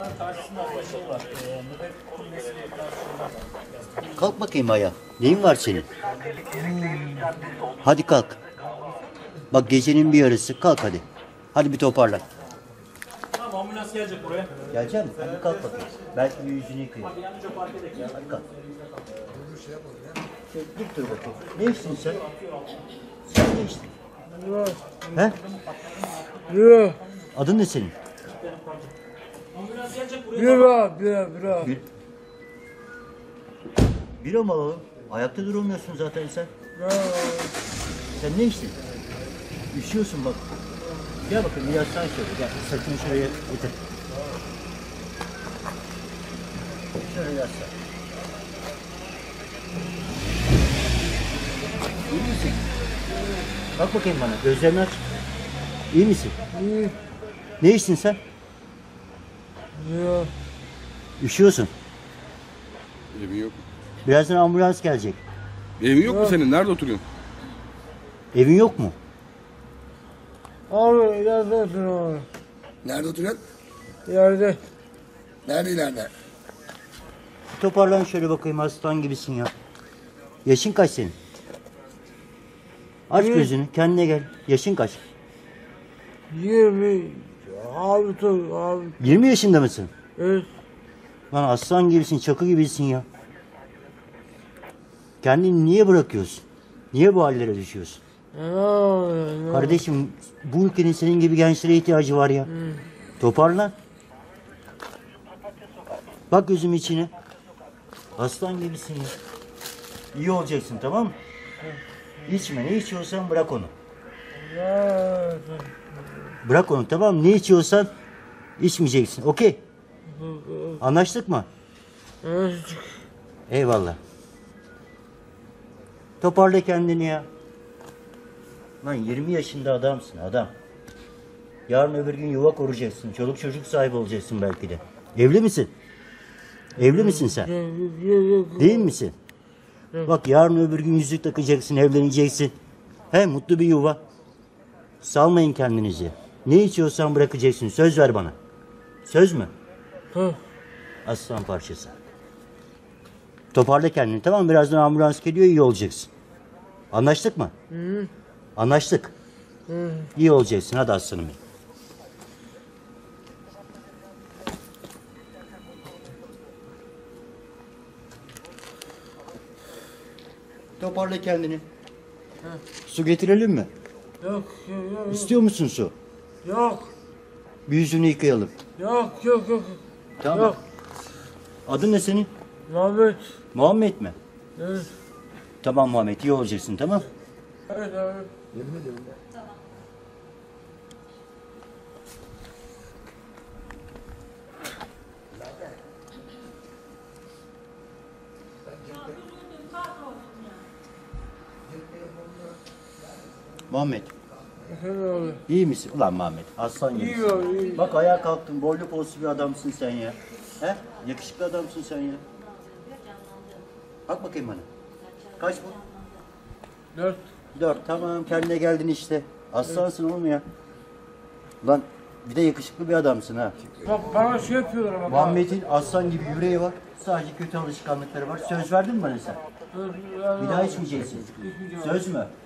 Kalk bakayım ayağa. Neyin var senin? Hadi kalk. Bak gecenin bir yarısı. Kalk hadi. Hadi bir toparlan. Tamam, ambulans gelecek buraya. Gelecek misin? Hadi kalk bakayım. Belki bir yüzünü yıkayayım. Hadi kalk. Dur bakayım. Ne içtin sen? Sen ne içtin? He? Bira, Adın ne senin? Ambulans gelecek buraya. Bir... Bira mı alalım? Ayakta duramıyorsun zaten sen. Sen ne içtin? Üşüyorsun bak. Gel bakayım bir yaslan şöyle. Gel saçını şuraya getir. Şöyle yaslan. İyi misin? Bak bakayım bana. Gözlerini aç. İyi misin? İyi. Ne içtin sen? Ya, Üşüyorsun. Evin yok mu? Birazdan ambulans gelecek. Evin yok mu senin? Nerede oturuyorsun? Evin yok mu? abi ileride otur abi. Nerede oturuyorsun? İleride. Nerede ileride? Toparlan şöyle bakayım, aslan gibisin ya. Yaşın kaç senin? Aç gözünü, kendine gel. Yaşın kaç? 20. Abi dur abi. 20 yaşında mısın? Evet. Lan aslan gibisin, çakı gibisin ya. Kendini niye bırakıyorsun? Niye bu hallere düşüyorsun? Ne? Kardeşim, bu ülkenin senin gibi gençlere ihtiyacı var ya. Toparlan. Bak gözüm içine. Aslan gibisin ya. İyi olacaksın, tamam mı? İçme, ne içiyorsan bırak onu. Ya, Bırak onu, tamam mı? Ne içiyorsan içmeyeceksin, okey? Anlaştık mı? evet. Eyvallah. Toparla kendini ya. Lan 20 yaşında adamsın, adam. Yarın öbür gün yuva kuracaksın. Çoluk çocuk sahibi olacaksın belki de. Evli misin? Evli misin sen? Değil misin? Bak yarın öbür gün yüzük takacaksın, evleneceksin. He, mutlu bir yuva. Salmayın kendinizi. Ne içiyorsan bırakacaksın. Söz ver bana. Söz mü? Aslan parçası. Toparla kendini, tamam mı? Birazdan ambulans geliyor, iyi olacaksın. Anlaştık mı? Anlaştık. İyi olacaksın, hadi aslanım benim. Toparla kendini. Su getirelim mi? Yok, yok, İstiyor musun su? yok, Bir yüzünü yıkayalım. yok. Tamam. Yok. Adın ne senin? Muhammed. Muhammed mi? Evet. Tamam Muhammed, iyi olacaksın, tamam. Evet abi. Muhammed, Efendim abi. iyi misin? Ulan Muhammed, aslan gibisin. İyi abi, iyi. Bak ayağa kalktın, boylu poslu bir adamsın sen ya. He? Yakışıklı adamsın sen ya. Bak bakayım bana. Kaç bu? 4. 4, tamam, kendine geldin işte. Aslansın oğlum ya. Lan bir de yakışıklı bir adamsın ha. Bak bana şey yapıyorlar ama. Muhammed'in aslan gibi yüreği var. Sadece kötü alışkanlıkları var. Söz verdin mi bana sen? Bir daha içmeyeceksin. Söz mü?